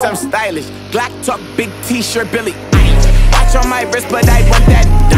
I'm stylish. Glock talk, big t-shirt, Billy. Watch on my wrist, but I want that.